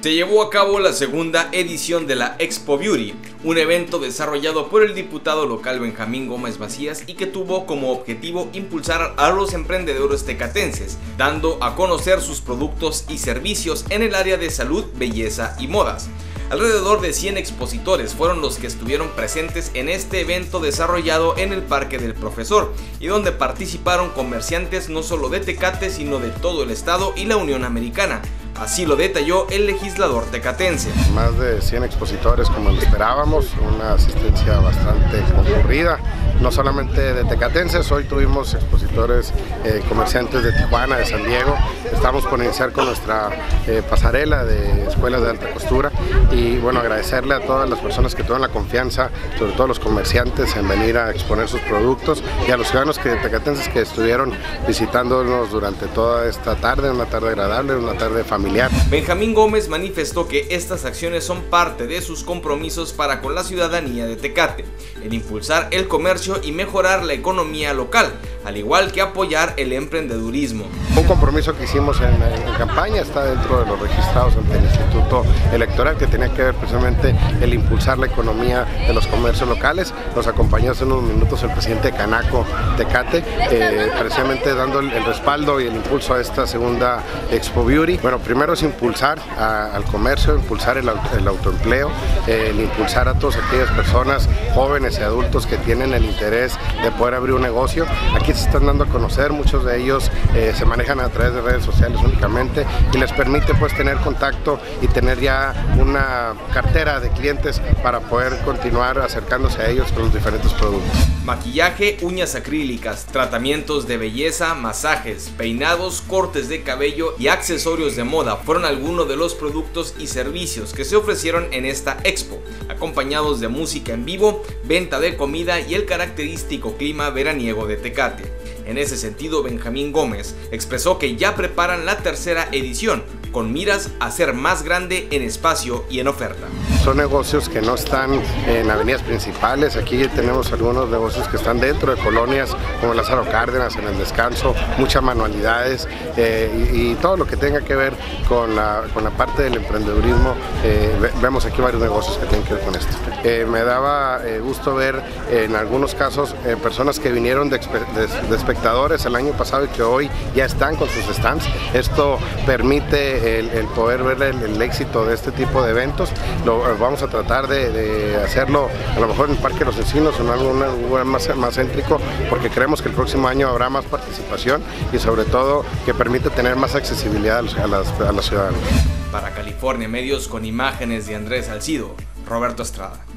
Se llevó a cabo la segunda edición de la Expo Beauty, un evento desarrollado por el diputado local Benjamín Gómez Macías y que tuvo como objetivo impulsar a los emprendedores tecatenses, dando a conocer sus productos y servicios en el área de salud, belleza y modas. Alrededor de 100 expositores fueron los que estuvieron presentes en este evento desarrollado en el Parque del Profesor y donde participaron comerciantes no solo de Tecate sino de todo el estado y la Unión Americana. Así lo detalló el legislador tecatense. Más de 100 expositores como lo esperábamos, una asistencia bastante concurrida, no solamente de tecatenses, hoy tuvimos expositores comerciantes de Tijuana, de San Diego. Estamos por iniciar con nuestra pasarela de escuelas de alta costura y bueno, agradecerle a todas las personas que tuvieron la confianza, sobre todo los comerciantes, en venir a exponer sus productos y a los ciudadanos tecatenses que estuvieron visitándonos durante toda esta tarde, una tarde agradable, una tarde familiar. Benjamín Gómez manifestó que estas acciones son parte de sus compromisos para con la ciudadanía de Tecate, el impulsar el comercio y mejorar la economía local, al igual que apoyar el emprendedurismo. Un compromiso que hicimos en campaña está dentro de los registrados ante el Instituto Electoral, que tenía que ver precisamente el impulsar la economía de los comercios locales. Nos acompañó hace unos minutos el presidente de Canaco Tecate, precisamente dando el respaldo y el impulso a esta segunda Expo Beauty. Bueno, primero es impulsar al comercio, impulsar el autoempleo, el impulsar a todas aquellas personas, jóvenes y adultos que tienen el interés de poder abrir un negocio. Aquí se están dando a conocer, muchos de ellos se manejan a través de redes sociales únicamente y les permite pues tener contacto y tener ya una cartera de clientes para poder continuar acercándose a ellos con los diferentes productos. Maquillaje, uñas acrílicas, tratamientos de belleza, masajes, peinados, cortes de cabello y accesorios de moda fueron algunos de los productos y servicios que se ofrecieron en esta expo, acompañados de música en vivo, venta de comida y el característico clima veraniego de Tecate. En ese sentido, Benjamín Gómez expresó que ya preparan la tercera edición, con miras a ser más grande en espacio y en oferta. Son negocios que no están en avenidas principales, aquí tenemos algunos negocios que están dentro de colonias como Lázaro Cárdenas, en El Descanso, muchas manualidades y todo lo que tenga que ver con la parte del emprendedurismo. Vemos aquí varios negocios que tienen que ver con esto. Me daba gusto ver en algunos casos personas que vinieron de espectadores el año pasado y que hoy ya están con sus stands. Esto permite el poder ver el éxito de este tipo de eventos. Vamos a tratar de hacerlo a lo mejor en el Parque de los Encinos, en algún lugar más céntrico, porque creemos que el próximo año habrá más participación y sobre todo que permite tener más accesibilidad a los ciudadanos. Para California Medios, con imágenes de Andrés Salcido, Roberto Estrada.